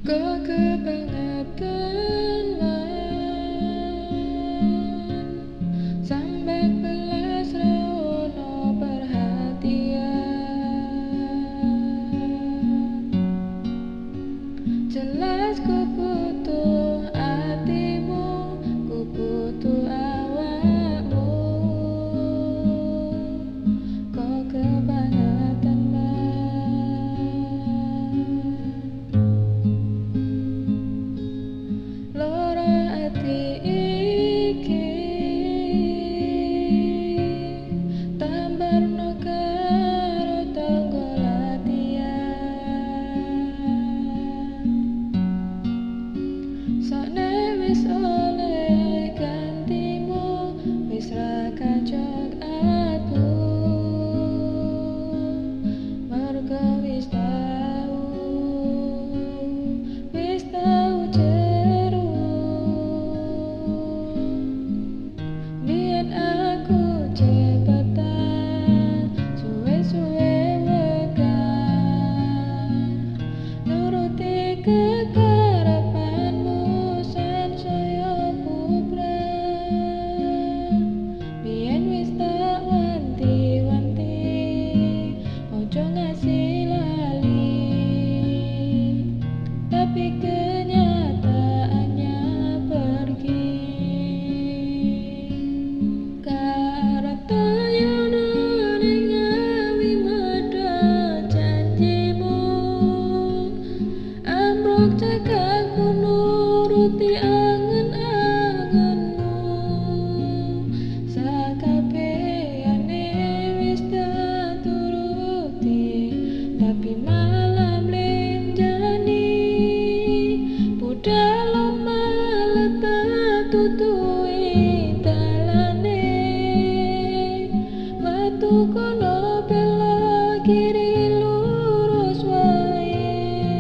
Kok kebangetan sampai belas rono perhatian. Jelas ku butuh hatimu, ku butuh awakmu. Kok kebangetan loro ati iki tambarno karo tanggo latihan. Sone wis oleh gantimu, wis ra kacok aku, mergo wis tau jeru. Biyen aku cepetan, suwe-suwe wegah nuruti kekarepanmu sansaya bubrah. Biyen wis tak wanti-wanti, ojo ngasih lali, tapi kenyataannya pergi. Amruk cekakku nuruti angen-angenmu, sakabehane wis tak turuti, tapi malam lenjani budal malah tak tutui dalane. Metu kono belok kiri lurus wae,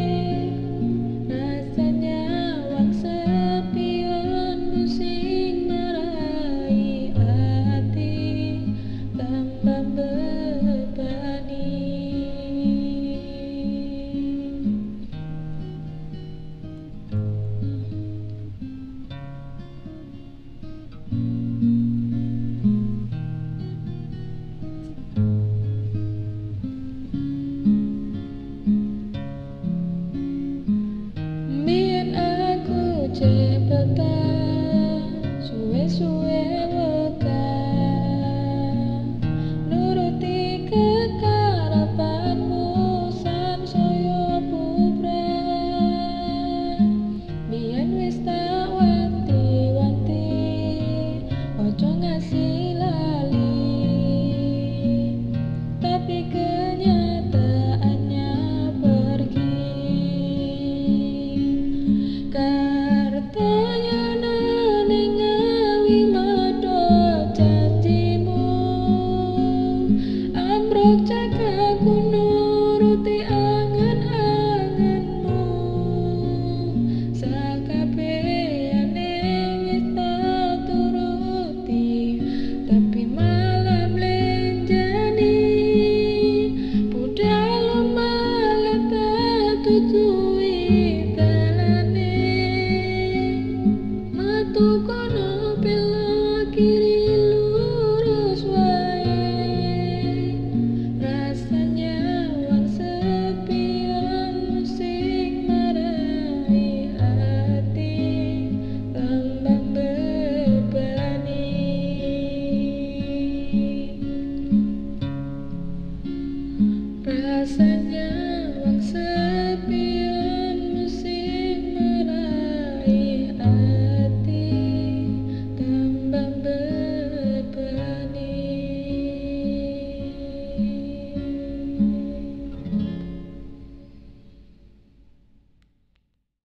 rasanya wong sepionmu sing marai ati tambah bebani. Biyen aku cepetan, suwe-suwe